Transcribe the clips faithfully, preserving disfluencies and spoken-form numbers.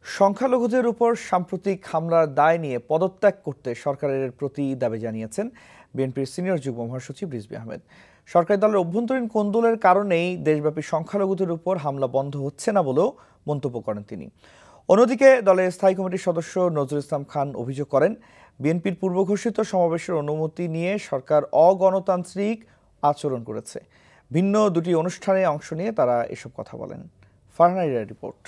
সংখ্যালঘুদের উপর সাম্প্রতিক হামলার দায় নিয়ে পদত্যাগ করতে সরকারের প্রতি দাবি জানিয়েছেন বিএনপির সিনিয়র যুগ্ম মহাসচিব রিজভী আহমেদ। সরকারি দলের অভ্যন্তরীণ কোন্দলের কারণেই দেশব্যাপী সংখ্যালঘুদের উপর হামলা বন্ধ হচ্ছে না বলেও মন্তব্য করেন তিনি। অন্যদিকে দলের স্থায়ী কমিটির সদস্য নজরুল ইসলাম খান অভিযোগ করেন, বিএনপির পূর্বঘোষিত সমাবেশের অনুমতি নিয়ে সরকার অগণতান্ত্রিক আচরণ করেছে। ভিন্ন দুটি অনুষ্ঠানে অংশ নিয়ে তারা এসব কথা বলেন। ফারহানাইরা রিপোর্ট।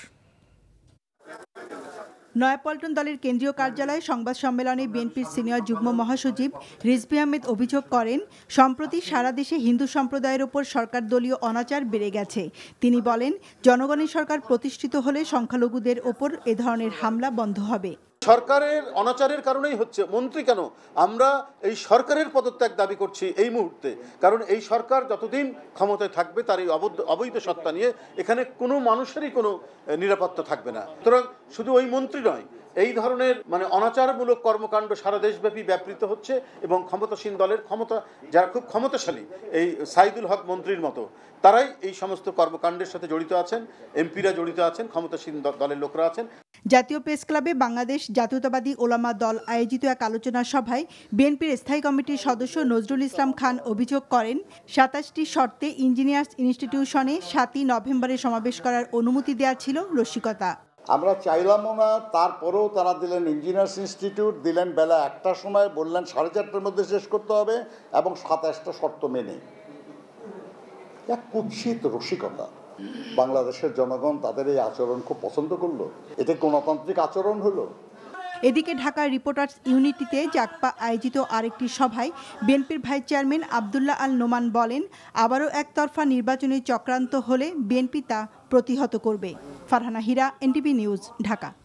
নয়াপল্টন দলের কেন্দ্রীয় কার্যালয়ে সংবাদ সম্মেলনে বিএনপির সিনিয়র যুগ্ম মহাসচিব রিজভী আহমেদ অভিযোগ করেন, সম্প্রতি সারা দেশে হিন্দু সম্প্রদায়ের ওপর সরকার দলীয় অনাচার বেড়ে গেছে। তিনি বলেন, জনগণের সরকার প্রতিষ্ঠিত হলে সংখ্যালঘুদের ওপর এ ধরনের হামলা বন্ধ হবে। সরকারের অনাচারের কারণেই হচ্ছে। মন্ত্রী কেন, আমরা এই সরকারের পদত্যাগ দাবি করছি এই মুহূর্তে, কারণ এই সরকার যতদিন ক্ষমতায় থাকবে তার এই অবৈধ সত্তা নিয়ে এখানে কোনো মানুষেরই কোনো নিরাপত্তা থাকবে না। সুতরাং শুধু ওই মন্ত্রী নয়, এই ধরনের মানে অনাচারমূলক কর্মকাণ্ড সারা দেশব্যাপী ব্যাপৃত হচ্ছে এবং ক্ষমতাসীন দলের ক্ষমতা যারা খুব ক্ষমতাশালী, এই সাইদুল হক মন্ত্রীর মতো, তারাই এই সমস্ত কর্মকাণ্ডের সাথে জড়িত আছেন। এমপিরা জড়িত আছেন, ক্ষমতাসীন দলের লোকরা আছেন। জাতীয় প্রেস ক্লাবে বাংলাদেশ জাতীয়তাবাদী ওলামা দল আয়োজিত এক আলোচনা সভায় বিএনপির স্থায়ী কমিটির সদস্য নজরুল ইসলাম খান অভিযোগ করেন, সাতাশটি শর্তে ইঞ্জিনিয়ার্স ইনস্টিটিউশনে সাতই নভেম্বরে সমাবেশ করার অনুমতি দেওয়া ছিল রসিকতা। আমরা চাইলামও না, তারপরেও তারা দিলেন ইঞ্জিনিয়ার্স ইনস্টিটিউট, দিলেন বেলা একটার সময়, বললেন সাড়ে চারটার মধ্যে শেষ করতে হবে এবং সাতাশটা শর্ত মেনে। এক কুৎসিত রসিকতা। বাংলাদেশের জনগণ তাদের এই আচরণ খুব পছন্দ করলো। এটা গণতান্ত্রিক আচরণ হলো। এদিকে ঢাকার রিপোর্টার্স ইউনিটিতে জাকপা আয়োজিত আরেকটি সভায় বিএনপির ভাইস চেয়ারম্যান আব্দুল্লাহ আল নোমান বলেন, আবারও একতরফা নির্বাচনী চক্রান্ত হলে বিএনপি তা প্রতিহত করবে। Farhana Hira, NTV news, Dhaka.